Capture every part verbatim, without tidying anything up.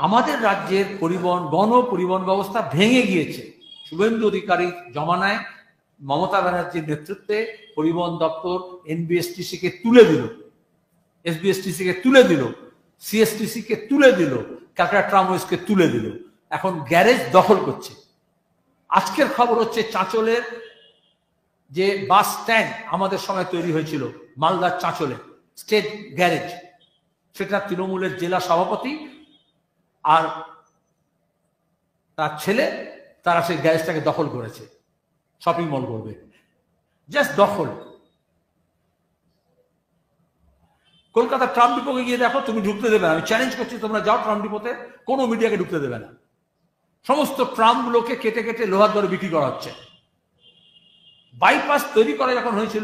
আমাদের রাজ্যের পরিবহন গণ পরিবহন ব্যবস্থা ভেঙে গিয়েছে। শুভেন্দু অধিকারীর জমানায় মমতা ব্যানার্জির নেতৃত্বে পরিবহন দপ্তর এনবিএসটিসি কে তুলে দিল, এসবিএসটিসি কে তুলে দিল, সিএসটিসি কে তুলে দিল, ক্যালকাটা ট্রামওয়েজ কে তুলে দিল। এখন গ্যারেজ দখল করছে। আজকের খবর হচ্ছে চাঁচলের যে বাস স্ট্যান্ড আমাদের সময় তৈরি হয়েছিল মালদার চাঁচলে স্টেট গ্যারেজ, সেটা তৃণমূলের জেলা সভাপতি আর তার ছেলে তারা সেই গ্যারেজটাকে দখল করেছে, শপিং মল করবে, জাস্ট দখল। কলকাতা ট্রাম ডিপোকে গিয়ে দেখো, তুমি ঢুকতে দেবে না। আমি চ্যালেঞ্জ করছি, তোমরা যাও ট্রাম ডিপোতে, কোনো মিডিয়াকে ঢুকতে দেবে না। সমস্ত ট্রামগুলোকে কেটে কেটে লোহার দরে বিক্রি করা হচ্ছে। বাইপাস তৈরি করা যখন হয়েছিল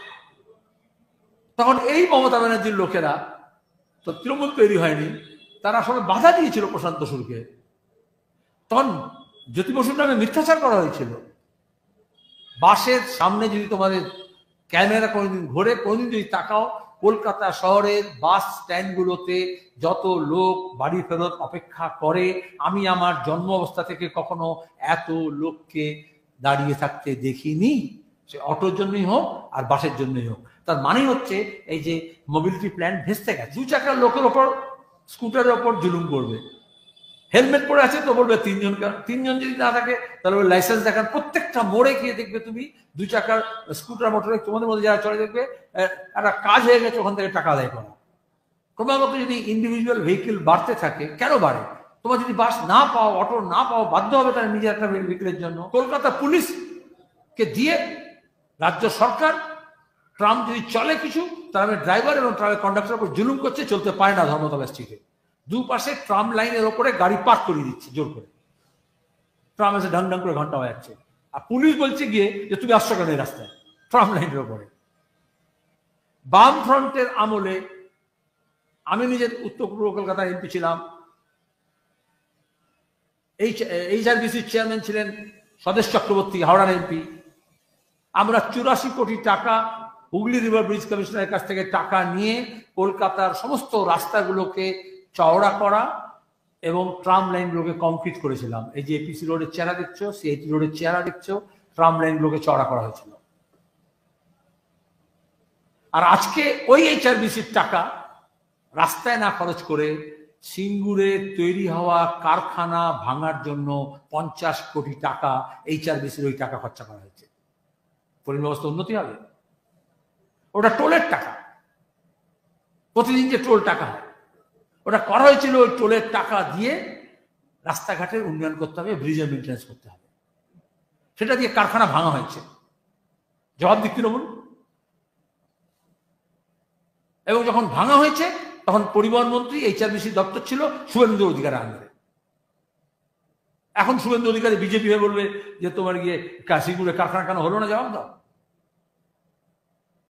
তখন এই মমতা ব্যানার্জির লোকেরা, তো তৃণমূল তৈরি হয়নি, তারা আসলে বাধা দিয়েছিল প্রশান্ত সুরকে। তখন জ্যোতি বসুর নামে মিথ্যাচার করা হয়েছিল। বাসের সামনে যদি তোমাদের ক্যামেরা কোনোদিন ঘুরে কোনোদিন যদি তাকাও, কলকাতা শহরের বাস স্ট্যান্ডগুলোতে যত লোক বাড়ি ফেরত অপেক্ষা করে, আমি আমার জন্ম অবস্থা থেকে কখনো এত লোককে দাঁড়িয়ে থাকতে দেখিনি। সে অটোর জন্যই হোক আর বাসের জন্যই হোক। তার মানে হচ্ছে এই যে মোবিলিটি প্ল্যান ভেস্তে গেছে। দু চাকার লোকের ওপর, স্কুটারের ওপর জুলুম করবে। হেলমেট পরে আছে তো বলবে তিনজন, তিনজন যদি না থাকে তাহলে ওই লাইসেন্স দেখান। প্রত্যেকটা মোড়ে গিয়ে দেখবে তুমি দু চাকার স্কুটার মোটরে তোমাদের মধ্যে যারা চলে, দেখবে একটা কাজ হয়ে গেছে ওখান থেকে টাকা আদায় করা। ক্রমাগত যদি ইন্ডিভিজুয়াল ভেহিকেল বাড়তে থাকে, কেন বাড়ে? তোমার যদি বাস না পাও, অটো না পাও, বাধ্য হবে তার নিজের একটা ভেহিকেলের জন্য। কলকাতা পুলিশকে দিয়ে রাজ্য সরকার ট্রাম যদি চলে কিছু, তাহলে ড্রাইভার এবং ট্রামের কন্ডাক্টরের উপর জুলুম করছে, চলতে পারে না ধর্মতলা স্ট্রিটে। দুপাশে ট্রাম লাইনের ওপরে গাড়ি পার্ক করিয়ে দিচ্ছে জোর করে। ট্রাম এসে ঢং ঢং করে ঘন্টা বাজাচ্ছে, আর পুলিশ বলছে গিয়ে যে তুমি আসছো কেন এই রাস্তায়, ট্রাম লাইনের ওপরে। বাম ফ্রন্টের আমলে আমি নিজের উত্তর পূর্ব কলকাতার এমপি ছিলাম। এইচ আর বিসির চেয়ারম্যান ছিলেন স্বদেশ চক্রবর্তী, হাওড়ার এমপি। আমরা চুরাশি কোটি টাকা হুগলি রিভার ব্রিজ কমিশনের কাছ থেকে টাকা নিয়ে কলকাতার সমস্ত রাস্তাগুলোকে চওড়া করা এবং ট্রাম লাইনগুলোকে কংক্রিট করেছিলাম। এই যে এপিসি রোডের চেহারা দেখছো, সিআইটি রোডের চেহারা দেখছো, ট্রাম লাইনগুলোকে চওড়া করা হয়েছিল। আর আজকে ওই এইচআরবিসির টাকা রাস্তায় না খরচ করে সিঙ্গুরে তৈরি হওয়া কারখানা ভাঙার জন্য পঞ্চাশ কোটি টাকা এইচআরবিসির ওই টাকা খরচা করা হয়েছে। পরিবহন ব্যবস্থা উন্নতি হবে। ওটা টোলের টাকা, প্রতিদিন যে টোল টাকা হয়, ওটা করা হয়েছিল ওই টোলের টাকা দিয়ে রাস্তাঘাটের উন্নয়ন করতে হবে, ব্রিজের মেনটেন্স করতে হবে। সেটা দিয়ে কারখানা ভাঙা হয়েছে। জবাব দিক তৃণমূল। এবং যখন ভাঙা হয়েছে তখন পরিবহন মন্ত্রী এইচআরবিসি দপ্তর ছিল শুভেন্দু অধিকারী আন্ডারে। এখন শুভেন্দু অধিকারী বিজেপি হয়ে বলবে যে তোমার গিয়ে কাশিগুড়ে কারখানা কেন হলো না, জবাব দাও।